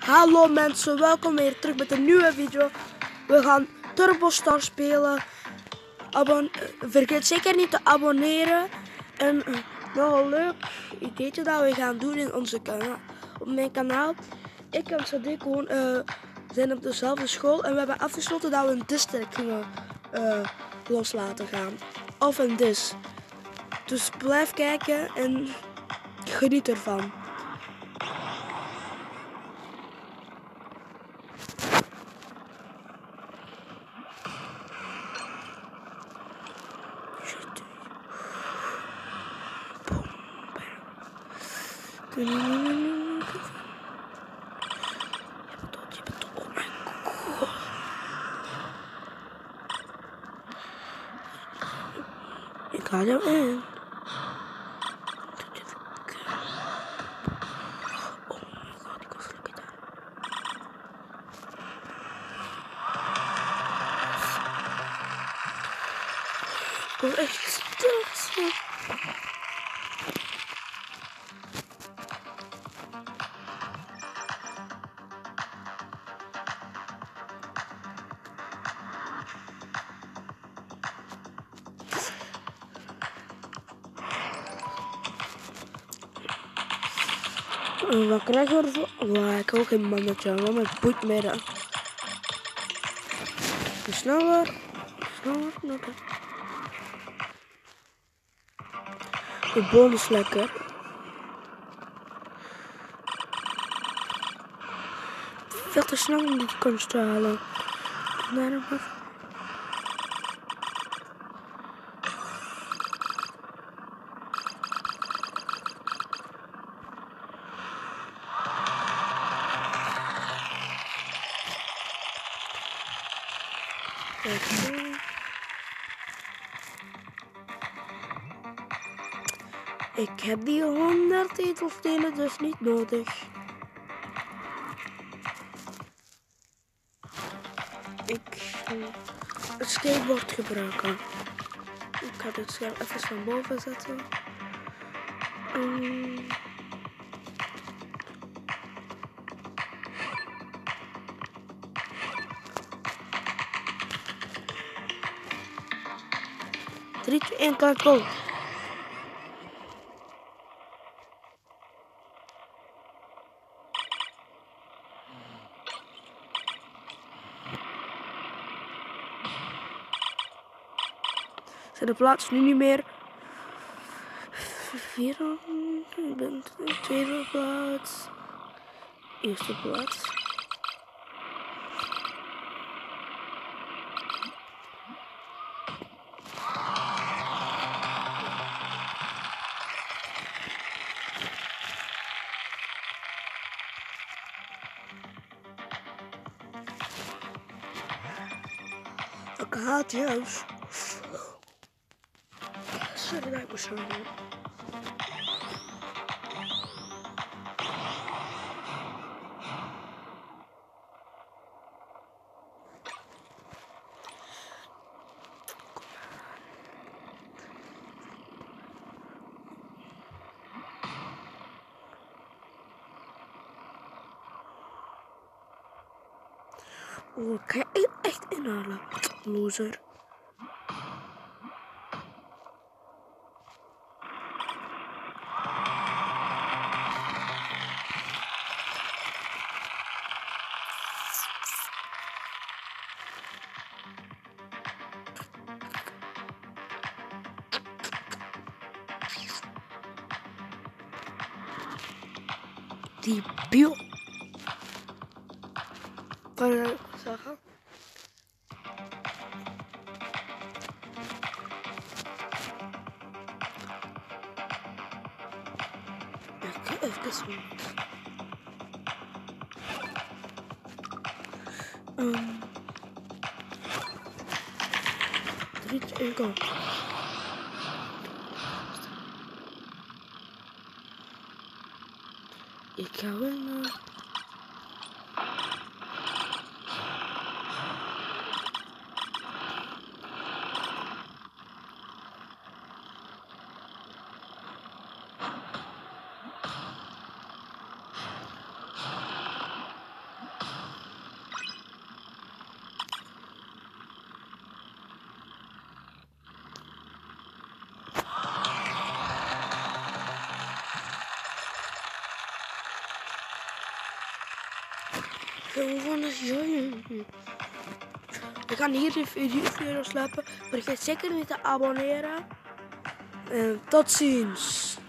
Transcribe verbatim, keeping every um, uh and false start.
Hallo mensen, welkom weer terug met een nieuwe video. We gaan Turbo Star spelen. Abon Vergeet zeker niet te abonneren. En uh, nog een leuk ideetje dat we gaan doen in onze kanaal, op mijn kanaal. Ik en Sadiq gewoon uh, zijn op dezelfde school en we hebben afgesloten dat we een district gingen uh, los laten gaan. Of een dis. Dus blijf kijken en geniet ervan. Je bent dood, je bent dood. Oh mijn god. Ik ga jou in. Oh mijn god, ik was lekker daar. Ik was echt stil. Uh, wat krijgen we ervoor? Wow, ik ook geen mannetje, want het boeit mij dan. Sneller, sneller, sneller. De boom is lekker. Veel te snel om die kunst te halen. Naar hem af. Ik heb die honderd edelstenen dus niet nodig. Ik ga het skateboard gebruiken. Ik ga dit scherm even van boven zetten. Um, drie, twee, één, kan go. Zijn de plaats nu niet meer? Vierde, ik ben tweede plaats. Eerste plaats. Ik haat juist. Sorry dat ik me zo doe. Oh, kan je echt inhalen? Loser. Die bio. Kan je dat zeggen? Ik ga even zien. Um, drie, twee, go. Ik ga winnen. Gewoon eens join. We gaan hier de video slapen. Vergeet zeker niet te abonneren. En tot ziens.